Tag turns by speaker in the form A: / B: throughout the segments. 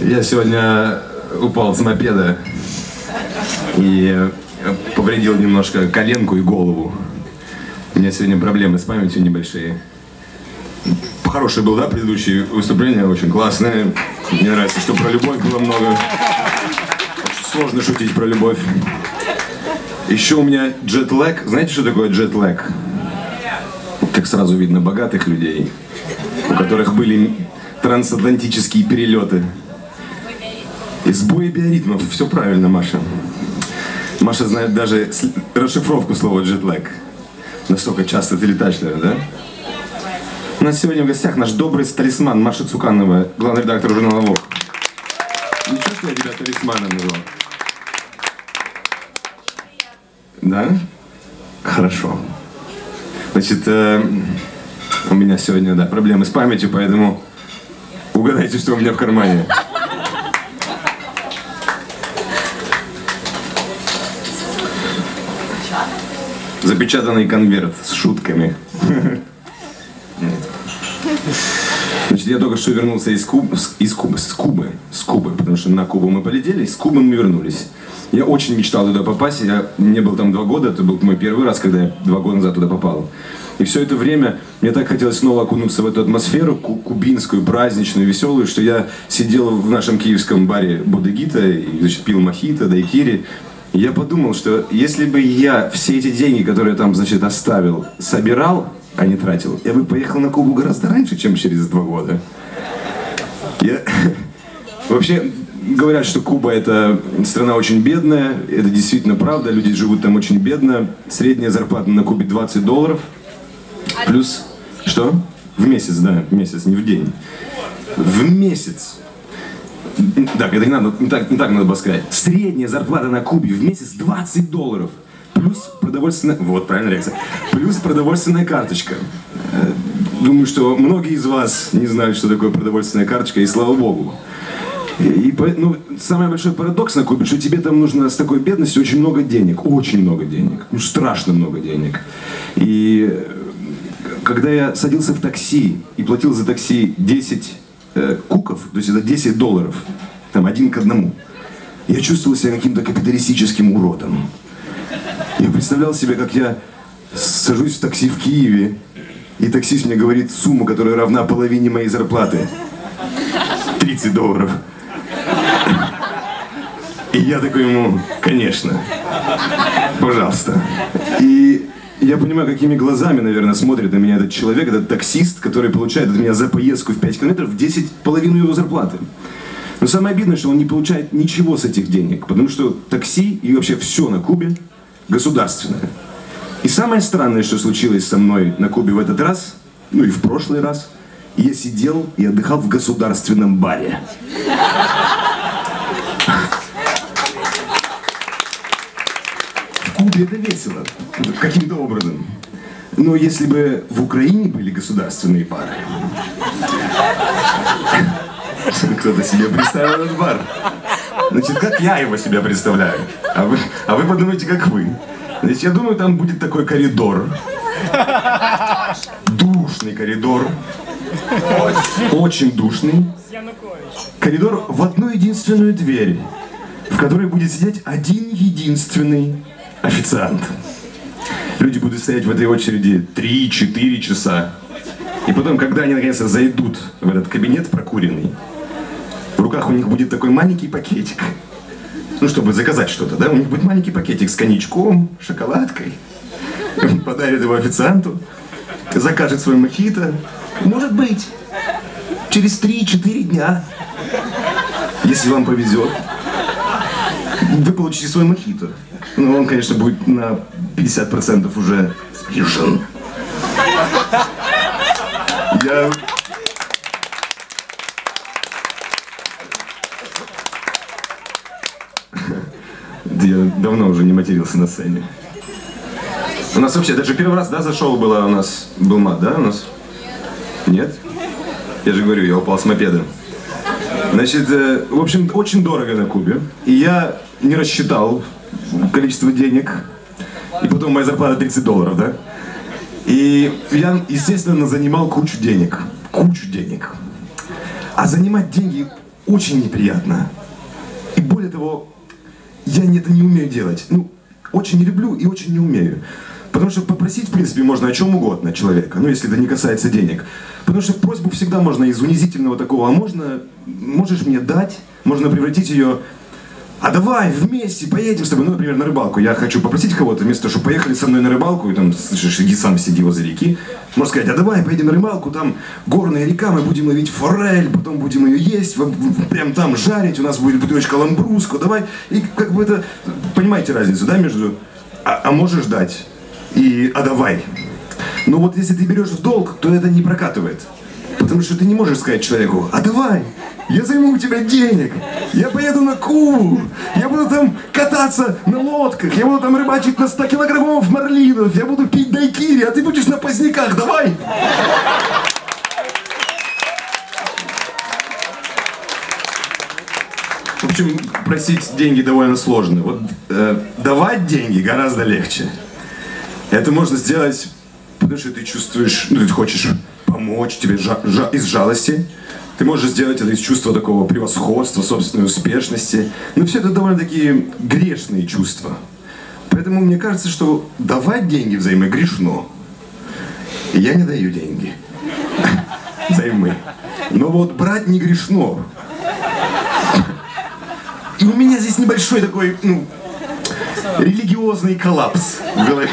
A: Я сегодня упал с мопеда и повредил немножко коленку и голову. У меня сегодня проблемы с памятью небольшие. Хорошее было, да, предыдущее выступление, очень классное. Мне нравится, что про любовь было много. Очень сложно шутить про любовь. Еще у меня джетлэг. Знаете, что такое джетлэг? Как сразу видно богатых людей, у которых были трансатлантические перелеты. И сбои биоритмов. Все правильно, Маша. Маша знает даже расшифровку слова джетлэг. Настолько часто ты летаешь, наверное, да? У нас сегодня в гостях наш добрый талисман Маша Цуканова, главный редактор журнала Vogue. Ничего, что я тебя талисманом назвал? Да? Хорошо. Значит, у меня сегодня, да, проблемы с памятью, поэтому угадайте, что у меня в кармане. Запечатанный конверт с шутками. Значит, я только что вернулся из Кубы, потому что на Кубу мы полетели, с Кубы мы вернулись. Я очень мечтал туда попасть, я не был там 2 года, это был мой первый раз, когда я 2 года назад туда попал. И все это время мне так хотелось снова окунуться в эту атмосферу кубинскую, праздничную, веселую, что я сидел в нашем киевском баре Бодегита и, значит, пил мохито, дайкири. И я подумал, что если бы я все эти деньги, которые я там, значит, оставил, собирал, а не тратил, я бы поехал на Кубу гораздо раньше, чем через 2 года. Вообще, говорят, что Куба это страна очень бедная, это действительно правда, люди живут там очень бедно. Средняя зарплата на Кубе $20. Плюс, что? В месяц, да, в месяц, не в день. В месяц. Так, это не так надо было сказать. Средняя зарплата на Кубе в месяц $20. Плюс продовольственная... Вот, правильная реакция. Плюс продовольственная карточка. Думаю, что многие из вас не знают, что такое продовольственная карточка, и слава богу. Самый большой парадокс на Кубе, что тебе там нужно с такой бедностью очень много денег. Очень много денег. Ну, страшно много денег. И когда я садился в такси и платил за такси 10 куков, то есть это $10, там 1 к 1, я чувствовал себя каким-то капиталистическим уродом. Я представлял себе, как я сажусь в такси в Киеве, и таксист мне говорит сумму, которая равна половине моей зарплаты. $30. И я такой ему, конечно, пожалуйста. И я понимаю, какими глазами, наверное, смотрит на меня этот человек, этот таксист, который получает от меня за поездку в 5 километров половину его зарплаты. Но самое обидное, что он не получает ничего с этих денег, потому что такси и вообще все на Кубе государственное. И самое странное, что случилось со мной на Кубе в этот раз, ну и в прошлый раз, я сидел и отдыхал в государственном баре. В Кубе это весело, каким-то образом. Но если бы в Украине были государственные бары... Кто-то себе представил этот бар. Значит, как я его себе представляю? А вы подумайте, как вы. Значит, я думаю, там будет такой коридор. Душный коридор. Очень душный. Коридор в одну единственную дверь, в которой будет сидеть один единственный официант. Люди будут стоять в этой очереди 3-4 часа. И потом, когда они наконец-то зайдут в этот кабинет прокуренный, в руках у них будет такой маленький пакетик. Ну, чтобы заказать что-то, да? У них будет маленький пакетик с коньячком, шоколадкой. Он подарит его официанту, закажет свой мохито. Может быть, через 3-4 дня, если вам повезет, вы получите свой мохито. Но он, конечно, будет на 50% уже спешен. Я давно уже не матерился на сцене. У нас вообще, даже первый раз, да, зашел было, у нас был мат, да, у нас? Нет? Я же говорю, я упал с мопеда. Значит, в общем, очень дорого на Кубе. И я не рассчитал количество денег. И потом моя зарплата $30, да? И я, естественно, занимал кучу денег. Кучу денег. А занимать деньги очень неприятно. И более того, я это не умею делать. Ну, очень не люблю и очень не умею. Потому что попросить, в принципе, можно о чем угодно человека, ну, если это не касается денег. Потому что просьбу всегда можно из унизительного такого, можешь мне дать, можно превратить ее, а давай вместе поедем с тобой, ну, например, на рыбалку. Я хочу попросить кого-то, вместо того, чтобы поехали со мной на рыбалку, и там, слышишь, иди сам сиди возле реки. Можно сказать, а давай поедем на рыбалку, там горная река, мы будем ловить форель, потом будем ее есть, прям там жарить, у нас будет бутылочка ламбруско, давай. И как бы это, понимаете разницу, да, между а можешь дать и а давай. Но вот если ты берешь в долг, то это не прокатывает. Потому что ты не можешь сказать человеку, а давай, я займу у тебя денег, я поеду на Кубу, я буду там кататься на лодках, я буду там рыбачить на 100 килограммов марлинов, я буду пить дайкири, а ты будешь на поздняках, давай! В общем, просить деньги довольно сложно. Вот давать деньги гораздо легче. Это можно сделать, потому что ты чувствуешь, ну, ты хочешь помочь тебе из жалости. Ты можешь сделать это из чувства такого превосходства, собственной успешности. Но все это довольно-таки грешные чувства. Поэтому мне кажется, что давать деньги взаймы грешно. И я не даю деньги взаймы. Но вот брать не грешно. И у меня здесь небольшой такой, ну, религиозный коллапс в голове.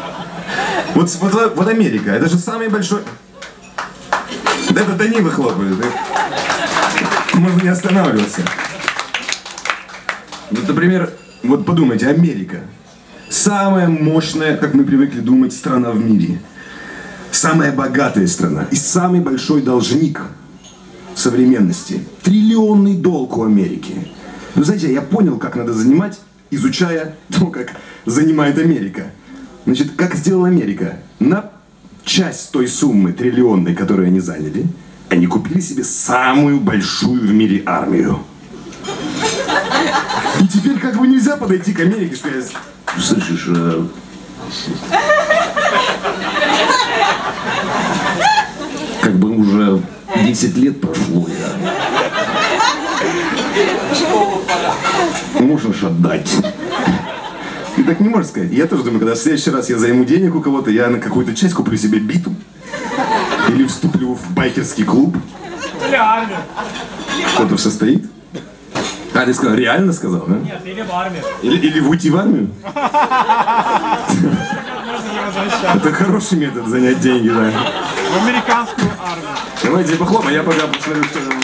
A: Вот Америка, это же самый большой... Это Данила хлопает. Можно не останавливаться. Вот, например, вот подумайте, Америка. Самая мощная, как мы привыкли думать, страна в мире. Самая богатая страна. И самый большой должник современности. Триллионный долг у Америки. Вы знаете, я понял, как надо занимать, изучая то, как занимает Америка. Значит, как сделала Америка? На часть той суммы триллионной, которую они заняли, они купили себе самую большую в мире армию. И теперь как бы нельзя подойти к Америке и сказать, слышишь, как бы уже 10 лет прошло, можешь отдать. Ты так не можешь сказать. Я тоже думаю, когда в следующий раз я займу денег у кого-то, я на какую-то часть куплю себе биту. Или вступлю в байкерский клуб.
B: Или армию.
A: Кто-то состоит. А, ты сказал, реально сказал, да?
B: Нет, или в армию.
A: Или уйти в армию? Это хороший метод занять деньги, да.
B: В американскую армию.
A: Давайте похлопаем, я пока посмотрю, что же...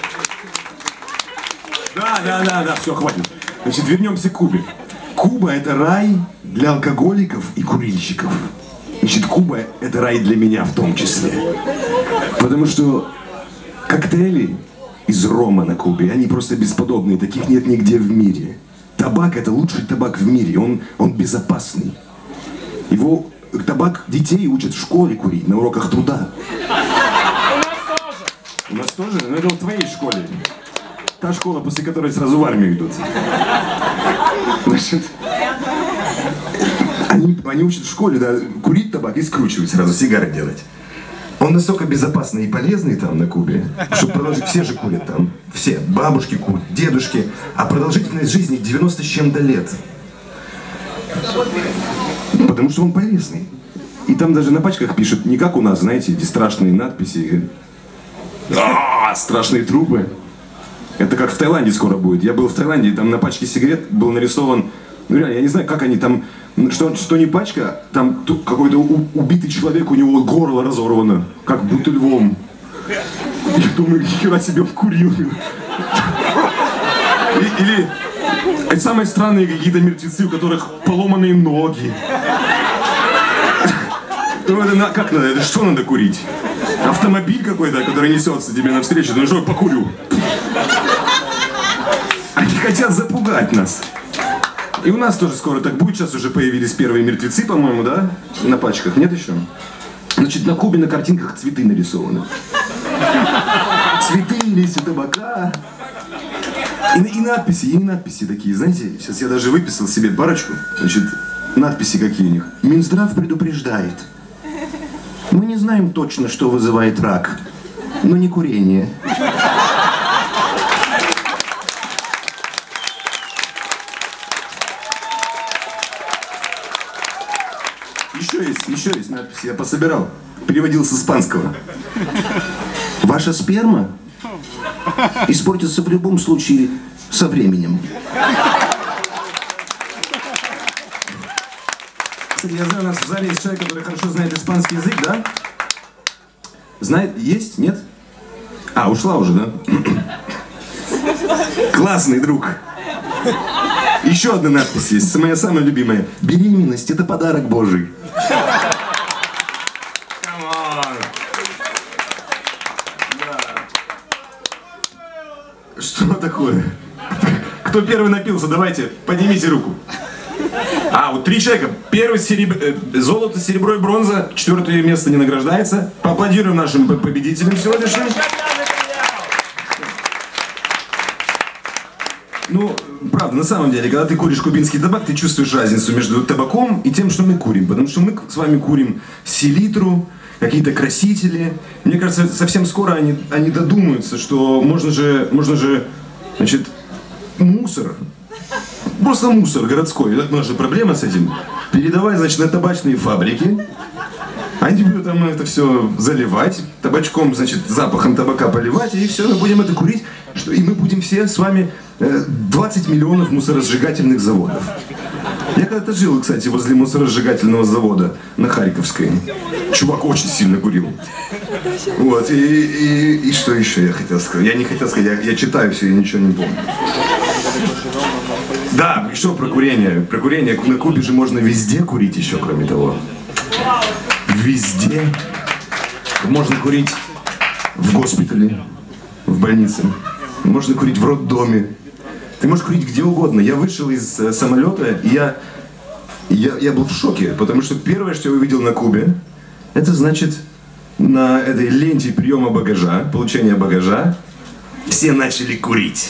A: Да, все, хватит. Значит, вернемся к Кубе. Куба — это рай для алкоголиков и курильщиков. Значит, Куба — это рай для меня в том числе. Потому что коктейли из рома на Кубе, они просто бесподобные, таких нет нигде в мире. Табак — это лучший табак в мире, он безопасный. Его табак детей учат в школе курить, на уроках труда.
B: У нас тоже.
A: У нас тоже? Но это в твоей школе. Та школа, после которой сразу в армию идут. Значит, они учат в школе, да, курить табак и скручивать сразу, сигары делать. Он настолько безопасный и полезный там на Кубе, что продолжить, все же курят там. Все, бабушки курят, дедушки, а продолжительность жизни 90 с чем-то лет. Потому что он полезный. И там даже на пачках пишут, не как у нас, знаете, эти страшные надписи. Страшные трупы. Это как в Таиланде скоро будет. Я был в Таиланде, и там на пачке сигарет был нарисован, ну реально, я не знаю, как они там, что не пачка, там какой-то убитый человек, у него горло разорвано, как будто львом. Я думаю, нихера себе он курил. Или самые странные какие-то мертвецы, у которых поломанные ноги. Ну это как надо, это что надо курить? Автомобиль какой-то, который несется тебе навстречу, ну что, покурю. Они хотят запугать нас. И у нас тоже скоро так будет. Сейчас уже появились первые мертвецы, по-моему, да? На пачках. Нет еще? Значит, на Кубе на картинках цветы нарисованы. Цветы, листья табака. И надписи такие, знаете, сейчас я даже выписал себе парочку. Значит, надписи какие у них. Минздрав предупреждает. Мы не знаем точно, что вызывает рак, но не курение. еще есть надпись, я пособирал. Переводил с испанского. Ваша сперма испортится в любом случае со временем. Кстати, я знаю, у нас в зале есть человек, который хорошо знает испанский язык, да? Знает? Есть? Нет? А, ушла уже, да? Классный друг. Еще одна надпись есть, моя самая любимая. Беременность — это подарок Божий. Что такое? Кто первый напился? Давайте, поднимите руку. А, вот 3 человека. Первый золото, серебро и бронза. 4-е место не награждается. Поаплодируем нашим победителям сегодняшним. Ну, правда, на самом деле, когда ты куришь кубинский табак, ты чувствуешь разницу между табаком и тем, что мы курим. Потому что мы с вами курим селитру, какие-то красители. Мне кажется, совсем скоро они додумаются, что можно же, значит, мусор, просто мусор городской, у нас же проблема с этим, передавать, значит, на табачные фабрики. Они будут там это все заливать, табачком, значит, запахом табака поливать, и все, мы будем это курить, и мы будем все с вами 20 миллионов мусоросжигательных заводов. Я когда-то жил, кстати, возле мусоросжигательного завода на Харьковской. Чувак очень сильно курил. Вот, и что еще я хотел сказать? Я не хотел сказать, я читаю все, я ничего не помню. Да, еще про курение. Про курение. На Кубе же можно везде курить еще, кроме того. Везде. Можно курить в госпитале, в больнице. Можно курить в роддоме. Ты можешь курить где угодно. Я вышел из самолета, и я был в шоке, потому что первое, что я увидел на Кубе, это значит, на этой ленте приема багажа, получения багажа, все начали курить.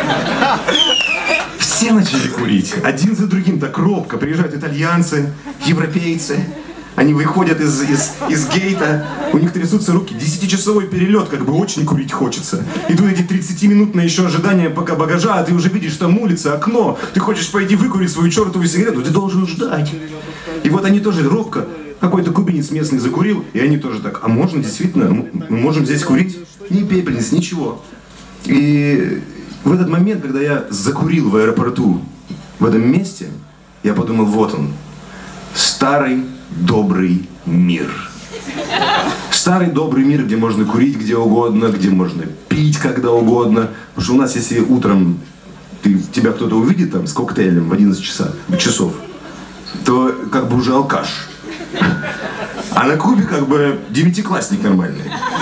A: Все начали курить. Один за другим, так робко. Приезжают итальянцы, европейцы. Они выходят из гейта, у них трясутся руки. 10-часовой перелет, как бы очень курить хочется. И тут эти 30-минутное еще ожидание пока багажа, а ты уже видишь там улица, окно. Ты хочешь пойти выкурить свою чертову сигарету, ты должен ждать. И вот они тоже робко, какой-то кубинец местный закурил, и они тоже так, а можно действительно, мы можем здесь курить? Ни пепельниц, ничего. И в этот момент, когда я закурил в аэропорту, в этом месте, я подумал, вот он, старый добрый мир. Старый добрый мир, где можно курить где угодно, где можно пить когда угодно. Потому что у нас, если утром тебя кто-то увидит там с коктейлем в 11 часов, то как бы уже алкаш. А на Кубе как бы 9-классник нормальный.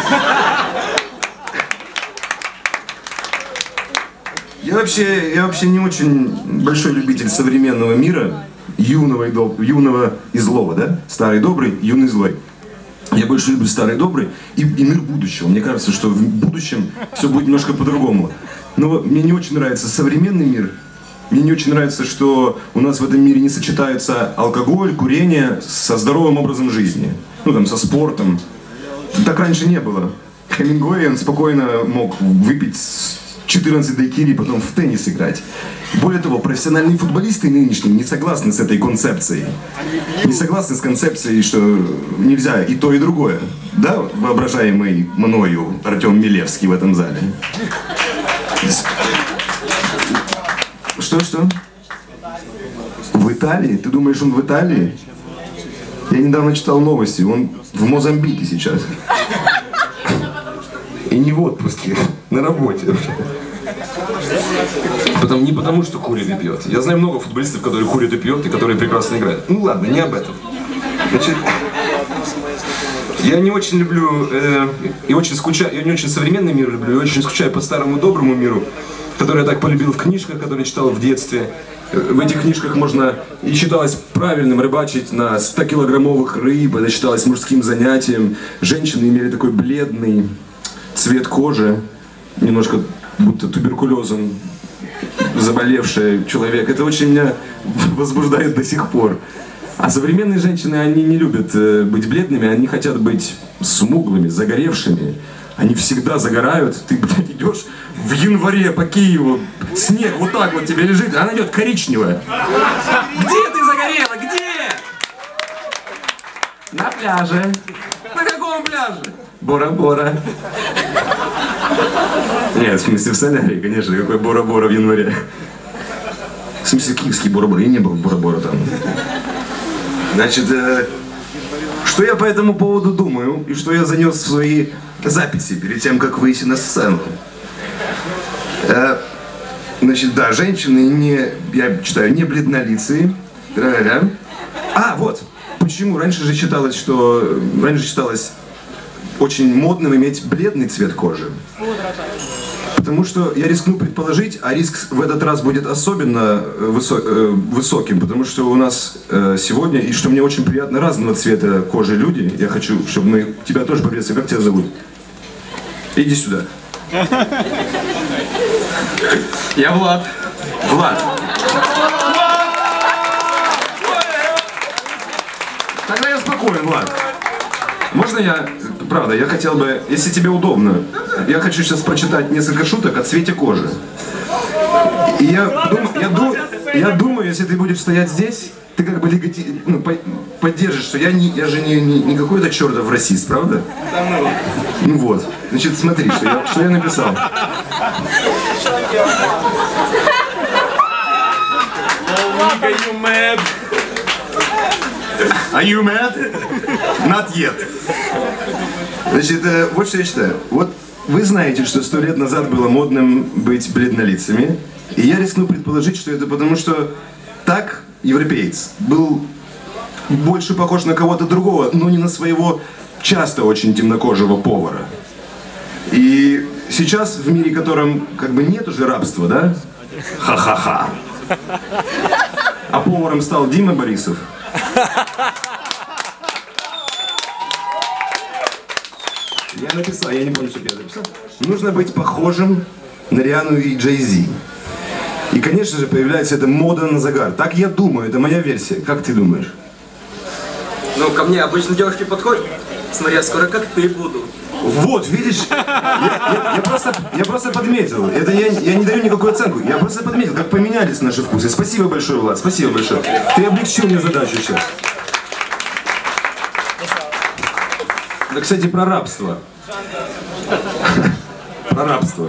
A: Я вообще не очень большой любитель современного мира. Юного и злого, да? Старый добрый, юный злой. Я больше люблю старый добрый и мир будущего. Мне кажется, что в будущем все будет немножко по-другому. Но мне не очень нравится современный мир. Мне не очень нравится, что у нас в этом мире не сочетаются алкоголь, курение со здоровым образом жизни. Ну там, со спортом. Так раньше не было. Хемингуэй, он спокойно мог выпить 14 дайкири, потом в теннис играть. Более того, профессиональные футболисты нынешние не согласны с этой концепцией. Не согласны с концепцией, что нельзя и то, и другое. Да, воображаемый мною Артем Милевский в этом зале? Что? В Италии? Ты думаешь, он в Италии? Я недавно читал новости, он в Мозамбике сейчас. И не в отпуске, на работе. Не потому, что курит и пьет. Я знаю много футболистов, которые курят и пьют, и которые прекрасно играют. Ну ладно, не об этом. Значит, я не очень люблю, и очень скучаю, я не очень современный мир люблю, и очень скучаю по старому доброму миру, который я так полюбил в книжках, которые читал в детстве. В этих книжках можно, и считалось правильным рыбачить на 100-килограммовых рыб, это считалось мужским занятием. Женщины имели такой бледный цвет кожи, немножко будто туберкулезом заболевший человек. Это очень меня возбуждает до сих пор. А современные женщины, они не любят быть бледными, они хотят быть смуглыми, загоревшими. Они всегда загорают. Ты, блядь, идешь в январе по Киеву, снег вот так вот тебе лежит, а она идет коричневая. Где ты загорела? Где? На пляже. На каком пляже? Бора-Бора. Нет, в смысле в солярии, конечно. Какой Бора-Бора в январе? В смысле киевский Бора-Бора. Я не был в Бора-Бора там. Значит, что я по этому поводу думаю и что я занес в свои записи перед тем, как выйти на сцену. Значит, да, женщины не, я читаю, не бледнолицые. А, вот, почему раньше же считалось, очень модным иметь бледный цвет кожи. Потому что я рискну предположить, а риск в этот раз будет особенно высоким, потому что у нас сегодня, и что мне очень приятно, разного цвета кожи люди. Я хочу, чтобы мы тебя тоже поприветствовали. Как тебя зовут? Иди сюда. Я Влад. Влад. Тогда я спокоен, Влад. Можно я, правда, я хотел бы, если тебе удобно, я хочу сейчас прочитать несколько шуток о цвете кожи. И я думаю, если ты будешь стоять здесь, ты как бы поддержишь, что я же не какой-то чертов расист, правда? Ну вот, значит, смотри, что я написал. Are you mad? Not yet. Значит, вот что я читаю. Вот вы знаете, что 100 лет назад было модным быть бледнолицами. И я рискну предположить, что это потому, что так европеец был больше похож на кого-то другого, но не на своего часто очень темнокожего повара. И сейчас в мире, в котором как бы нет уже рабства, да? Ха-ха-ха. А поваром стал Дима Борисов. Я написал, я не помню, что я написал. Нужно быть похожим на Риану и Джей-Зи. И, конечно же, появляется эта мода на загар. Так я думаю, это моя версия. Как ты думаешь?
C: Ну, ко мне обычно девушки подходят. Смотри, я скоро как ты буду.
A: Вот, видишь, я просто подметил. Это я не даю никакую оценку. Я просто подметил, как поменялись наши вкусы. Спасибо большое, Влад, спасибо большое. Ты облегчил мне задачу сейчас. Да, кстати, про рабство. Про рабство.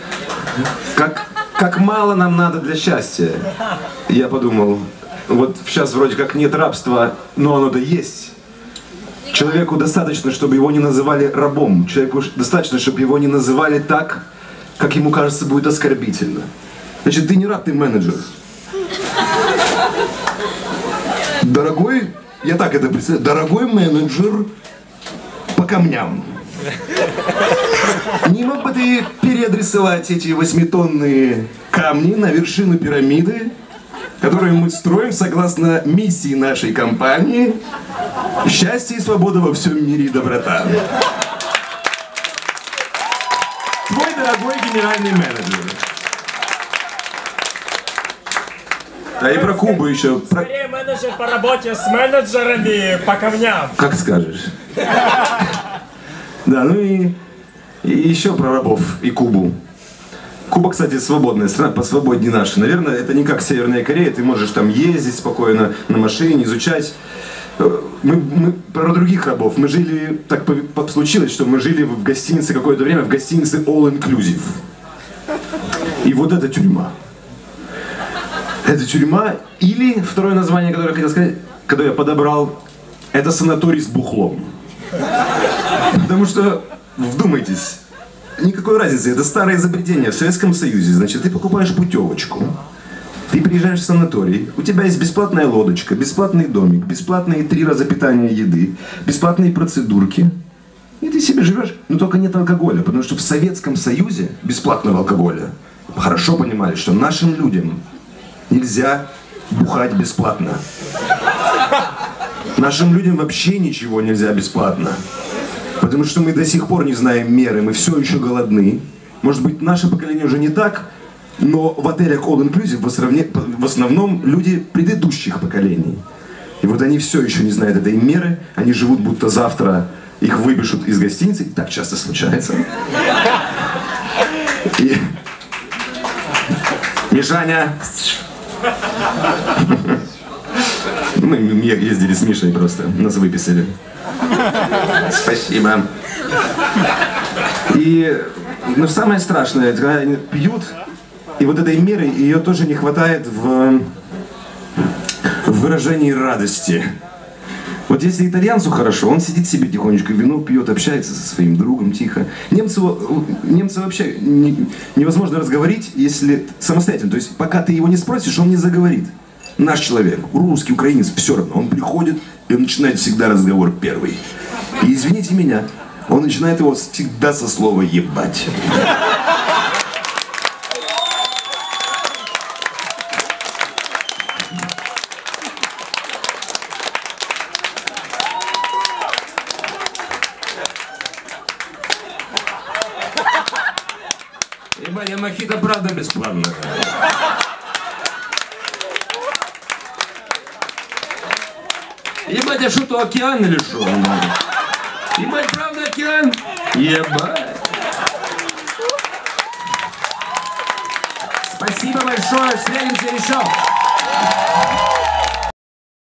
A: Как мало нам надо для счастья. Я подумал, вот сейчас вроде как нет рабства, но оно-то есть. Человеку достаточно, чтобы его не называли рабом. Человеку достаточно, чтобы его не называли так, как ему кажется, будет оскорбительно. Значит, ты не раб, ты менеджер. Дорогой, я так это представляю, дорогой менеджер по камням. Не мог бы ты переадресовать эти 8-тонные камни на вершину пирамиды, которую мы строим согласно миссии нашей компании «Счастье и свобода во всем мире и доброта». Твой дорогой генеральный менеджер. Да и про Кубу еще.
B: Скорее менеджер по работе с менеджерами по камням.
A: Как скажешь. Да, ну и еще про рабов и Кубу. Куба, кстати, свободная страна, посвободнее нашей. Наверное, это не как Северная Корея, ты можешь там ездить спокойно на машине, изучать. Мы про других рабов. Мы жили, так случилось, что мы жили в гостинице какое-то время, в гостинице All Inclusive. И вот это тюрьма. Это тюрьма, или второе название, которое я хотел сказать, которое я подобрал, это санаторий с бухлом. Потому что, вдумайтесь, никакой разницы, это старое изобретение в Советском Союзе. Значит, ты покупаешь путевочку, ты приезжаешь в санаторий, у тебя есть бесплатная лодочка, бесплатный домик, бесплатные 3 раза питания еды, бесплатные процедурки. И ты себе живешь, но только нет алкоголя, потому что в Советском Союзе бесплатного алкоголя хорошо понимали, что нашим людям нельзя бухать бесплатно. Нашим людям вообще ничего нельзя бесплатно. Потому что мы до сих пор не знаем меры, мы все еще голодны. Может быть, наше поколение уже не так, но в отелях All Inclusive в основном люди предыдущих поколений. И вот они все еще не знают этой меры, они живут, будто завтра их выпишут из гостиницы, и так часто случается. И... Мишаня! Мы ездили с Мишей просто, нас выписали. Спасибо. И, ну, самое страшное, это когда они пьют, и вот этой меры ее тоже не хватает в выражении радости. Вот если итальянцу хорошо, он сидит себе тихонечко, вино пьет, общается со своим другом тихо. Немцы вообще невозможно разговорить, если самостоятельно. То есть пока ты его не спросишь, он не заговорит. Наш человек, русский, украинец, все равно. Он приходит и он начинает всегда разговор первый. И извините меня, он начинает его всегда со слова «ебать». Ебать, а мохито правда бесплатно. Ебать, а что, то океан или что? Ебать, правда океан? Ебать. Спасибо большое, встретимся еще.